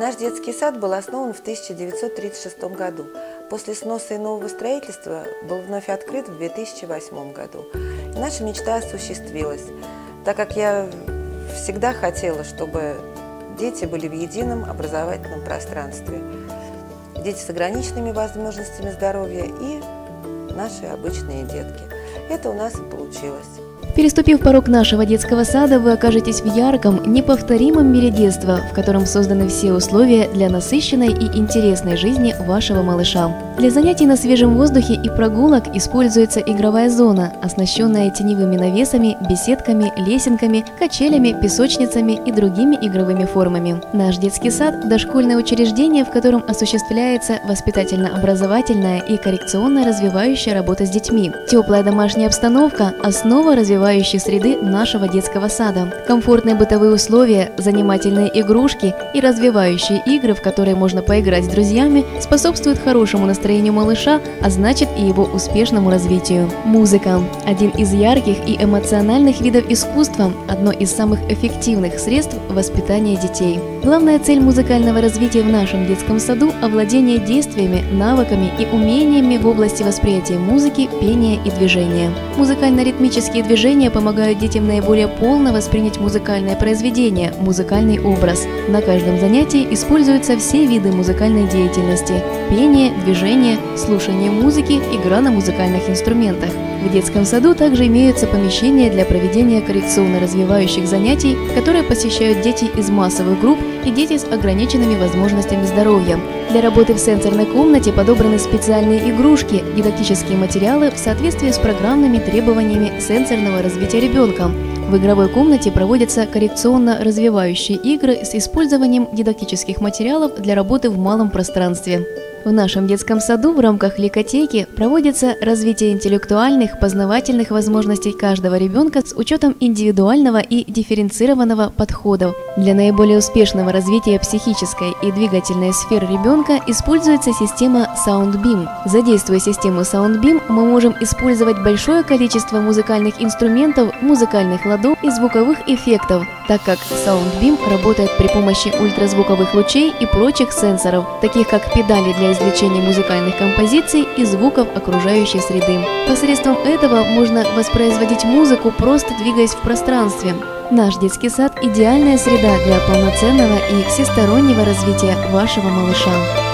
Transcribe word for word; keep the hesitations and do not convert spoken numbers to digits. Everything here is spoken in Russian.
Наш детский сад был основан в тысяча девятьсот тридцать шестом году. После сноса и нового строительства был вновь открыт в две тысячи восьмом году. И наша мечта осуществилась, так как я всегда хотела, чтобы дети были в едином образовательном пространстве. Дети с ограниченными возможностями здоровья и наши обычные детки. Это у нас и получилось. Переступив порог нашего детского сада, вы окажетесь в ярком, неповторимом мире детства, в котором созданы все условия для насыщенной и интересной жизни вашего малыша. Для занятий на свежем воздухе и прогулок используется игровая зона, оснащенная теневыми навесами, беседками, лесенками, качелями, песочницами и другими игровыми формами. Наш детский сад – дошкольное учреждение, в котором осуществляется воспитательно-образовательная и коррекционно-развивающая работа с детьми. Теплая домашняя обстановка – основа развивающей среды нашего детского сада. Комфортные бытовые условия, занимательные игрушки и развивающие игры, в которые можно поиграть с друзьями, способствуют хорошему настроению малыша, а значит и его успешному развитию. Музыка – один из ярких и эмоциональных видов искусства, одно из самых эффективных средств воспитания детей. Главная цель музыкального развития в нашем детском саду – овладение действиями, навыками и умениями в области восприятия музыки, пения и движения. Музыкально-ритмические движения помогают детям наиболее полно воспринять музыкальное произведение, музыкальный образ. На каждом занятии используются все виды музыкальной деятельности – пение, движение, слушание музыки, игра на музыкальных инструментах. В детском саду также имеются помещения для проведения коррекционно-развивающих занятий, которые посещают дети из массовых групп и дети с ограниченными возможностями здоровья. Для работы в сенсорной комнате подобраны специальные игрушки, дидактические материалы в соответствии с программными требованиями сенсорного развития ребенка. В игровой комнате проводятся коррекционно-развивающие игры с использованием дидактических материалов для работы в малом пространстве. В нашем детском саду в рамках ликотеки проводится развитие интеллектуальных, познавательных возможностей каждого ребенка с учетом индивидуального и дифференцированного подходов. Для наиболее успешного развития психической и двигательной сфер ребенка используется система SoundBeam. Задействуя систему SoundBeam, мы можем использовать большое количество музыкальных инструментов, музыкальных ладов и звуковых эффектов, так как SoundBeam работает при помощи ультразвуковых лучей и прочих сенсоров, таких как педали для извлечения музыкальных композиций и звуков окружающей среды. Посредством этого можно воспроизводить музыку, просто двигаясь в пространстве. Наш детский сад – идеальная среда для полноценного и всестороннего развития вашего малыша.